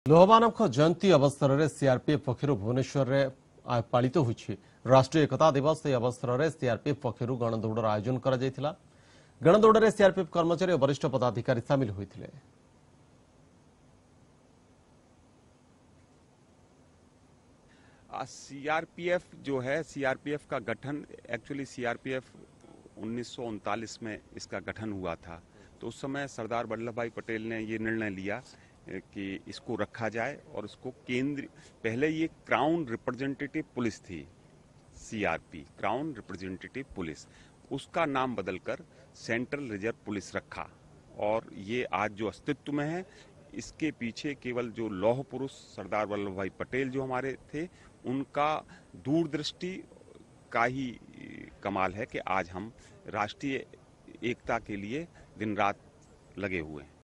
लोहमानव जयंती अवसर में सीआरपीएफ पक्षर भुवनेश्वर में पालित होइछि राष्ट्रीय एकता दिवस। यह अवसर में सीआरपीएफ पक्षर गणदौड़ आयोजन करा जायथिला। गणदौड़ में सीआरपीएफ कर्मचारी और वरिष्ठ पदाधिकारी सामिल होइथिले। सीआरपीएफ जो है, सीआरपीएफ का गठन एक्चुअली सीआरपीएफ 1939 में इसका गठन हुआ था। तो उस समय सरदार वल्लभ भाई पटेल ने ये निर्णय लिया कि इसको रखा जाए और इसको केंद्र, पहले ये क्राउन रिप्रेजेंटेटिव पुलिस थी, सीआरपी क्राउन रिप्रेजेंटेटिव पुलिस, उसका नाम बदलकर सेंट्रल रिजर्व पुलिस रखा। और ये आज जो अस्तित्व में है, इसके पीछे केवल जो लौह पुरुष सरदार वल्लभ भाई पटेल जो हमारे थे, उनका दूरदृष्टि का ही कमाल है कि आज हम राष्ट्रीय एकता के लिए दिन रात लगे हुए हैं।